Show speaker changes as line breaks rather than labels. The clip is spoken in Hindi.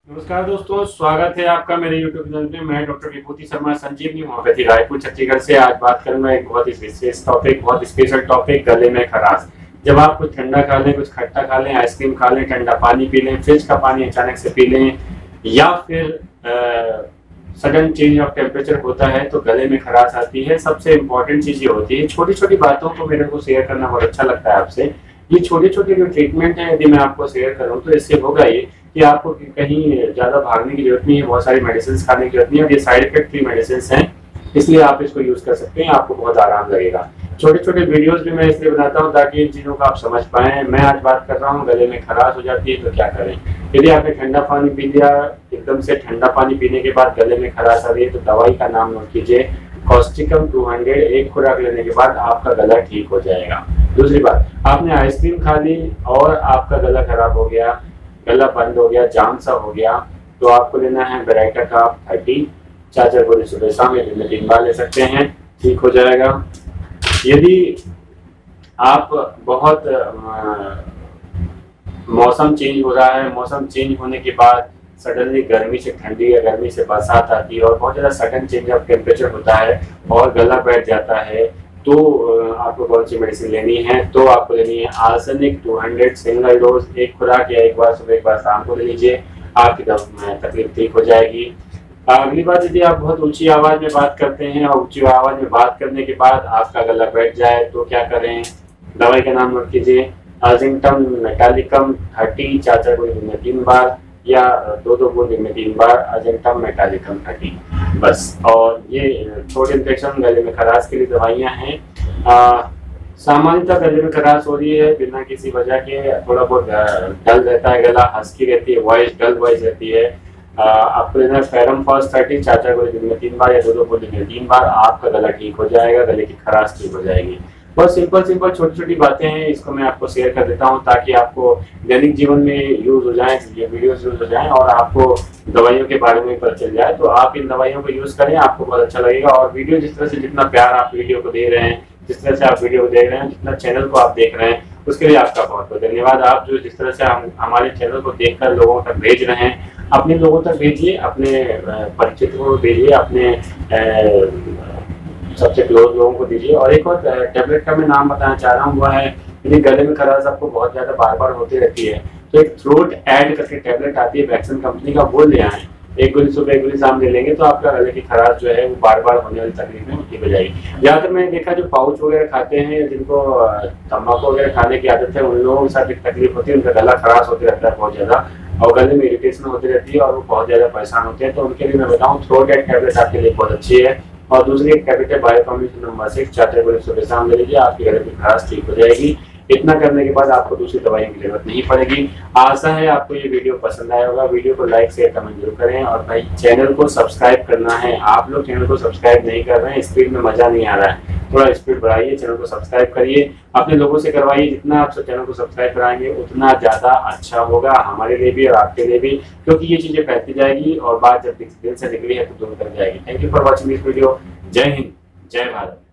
नमस्कार दोस्तों, स्वागत है आपका मेरे YouTube चैनल पे। मैं डॉक्टर विभूति शर्मा संजीवनी होम्योपैथी रायपुर छत्तीसगढ़ से आज बात करूंगा एक बहुत ही विशेष टॉपिक, बहुत स्पेशल टॉपिक, गले में खराश। जब आप कुछ ठंडा खा लें, कुछ खट्टा खा लें, आइसक्रीम खा लें, ठंडा पानी पी लें, फ्रिज का पानी अचानक से पी लें या फिर सडन चेंज ऑफ टेम्परेचर होता है तो गले में खराश आती है। सबसे इम्पोर्टेंट चीज ये होती है, छोटी छोटी बातों को मेरे को शेयर करना बहुत अच्छा लगता है आपसे। ये छोटे छोटे जो ट्रीटमेंट है यदि मैं आपको शेयर करूँ तो इससे होगा ये कि आपको कहीं ज्यादा भागने की जरूरत नहीं है, बहुत सारी मेडिसिन खाने की जरूरत नहीं है और ये साइड इफेक्ट फ्री मेडिसिन हैं, इसलिए आप इसको यूज कर सकते हैं, आपको बहुत आराम लगेगा। छोटे छोटे वीडियोस भी मैं इसलिए बनाता हूँ ताकि इन चीजों को आप समझ पाएं। मैं आज बात कर रहा हूँ गले में खराश हो जाती है तो क्या करें। यदि आपने ठंडा पानी पी लिया, एकदम से ठंडा पानी पीने के बाद गले में खराश आ रही है तो दवाई का नाम नोट कीजिए, कॉस्टिकम 200। एक खुराक लेने के बाद आपका गला ठीक हो जाएगा। दूसरी बात, आपने आइसक्रीम खा ली और आपका गला खराब हो गया, गला बंद हो गया, जाम सा हो गया, तो आपको लेना है बेराइटा का 30 4 गोली सुबह शाम या दिन में 3 बार ले सकते हैं, ठीक हो जाएगा। यदि आप बहुत मौसम चेंज हो रहा है, मौसम चेंज होने के बाद सडनली गर्मी से ठंडी या गर्मी से बरसात आती है और बहुत ज़्यादा सडन चेंज ऑफ टेम्परेचर होता है और गला बैठ जाता है, तो आपको कौन सी मेडिसिन लेनी है? तो आपको लेनी है आर्सेनिक 200 सिंगल डोज, एक खुराक या एक बार सुबह एक बार शाम को ले लीजिए, आपकी तकलीफ ठीक हो जाएगी। अगली बात, यदि आप बहुत ऊंची आवाज में बात करते हैं और ऊंची आवाज में बात करने के बाद आपका गला बैठ जाए तो क्या करें? दवाई का नाम नोट कीजिए, अजिंगटम मेटालिकम 30 4 गोली दिन में 3 बार या 2 बूंद दिन में 3 बार, अजिंगटम मेटालिकम 30 बस। और ये थ्रोट इन्फेक्शन, गले में खराश के लिए दवाइयाँ हैं। सामान्यतः गले में खराश हो रही है बिना किसी वजह के, थोड़ा बहुत डल रहता है गला, हस्की रहती है, वॉइस डल वॉइस रहती है, आपको लेना है फेरम फर्स्ट 30 4 गोली दिन में 3 बार या 2 बूंद दिन में 3 बार, आपका गला ठीक हो जाएगा, गले की खराश ठीक हो जाएगी। बहुत सिंपल छोटी छोटी बातें हैं, इसको मैं आपको शेयर कर देता हूँ ताकि आपको दैनिक जीवन में यूज हो जाए, ये वीडियोस यूज हो जाए और आपको दवाइयों के बारे में पता चल जाए। तो आप इन दवाइयों को यूज करें, आपको बहुत अच्छा लगेगा। और वीडियो जिस तरह से, जितना प्यार आप वीडियो को दे रहे हैं, जिस तरह से आप वीडियो को देख रहे हैं, जितना चैनल को आप देख रहे हैं, उसके लिए आपका बहुत बहुत धन्यवाद। आप जो जिस तरह से हमारे चैनल को देखकर लोगों तक भेज रहे हैं, अपने लोगों तक भेजिए, अपने परिचितों को भेजिए, अपने सबसे क्लोज लोगों को दीजिए। और एक और टेबलेट का मैं नाम बताना चाह रहा हूँ, वह है यदि गले में खराश आपको बहुत ज्यादा बार बार होती रहती है तो एक थ्रोट ऐड करके टेबलेट आती है वैक्सीन कंपनी का, वो ले आए। एक गोली सुबह एक गोली शाम ले लेंगे तो आपका गले की खराश जो है वो बार बार होने वाली तकलीफ में ठीक हो जाएगी। ज्यादातर मैंने देखा जो पाउच वगैरह खाते हैं, जिनको तम्बाकू वगैरह खाने की आदत है, उन लोगों के साथ एक तकलीफ होती है, उनका गला खराश होते रहता है बहुत ज्यादा और गले में इरिटेशन होती रहती है और वो बहुत ज्यादा परेशान होते हैं। तो उनके लिए मैं बताऊँ, थ्रोट ऐड टेबलेट आपके लिए बहुत अच्छी है। और दूसरी एक टैबलेट है बायोकॉम्बिनेशन नंबर 6 4 गोली सुबह शाम ले लीजिए, आपकी गले की खराश ठीक हो जाएगी। इतना करने के बाद आपको दूसरी दवाइयों की जरूरत नहीं पड़ेगी। आशा है आपको ये वीडियो पसंद आया होगा। वीडियो को लाइक शेयर कमेंट जरूर करें और भाई चैनल को सब्सक्राइब करना है। आप लोग चैनल को सब्सक्राइब नहीं कर रहे हैं, स्पीड में मजा नहीं आ रहा है, थोड़ा स्पीड बढ़ाइए, चैनल को सब्सक्राइब करिए, अपने लोगों से करवाइए। जितना आप चैनल को सब्सक्राइब कराएंगे उतना ज्यादा अच्छा होगा हमारे लिए भी और आपके लिए भी, क्योंकि ये चीजें फैलती जाएगी और बात जब दिल से निकली है तो दूर कर जाएगी। Thank you for watching this video. जय हिंद, जय भारत।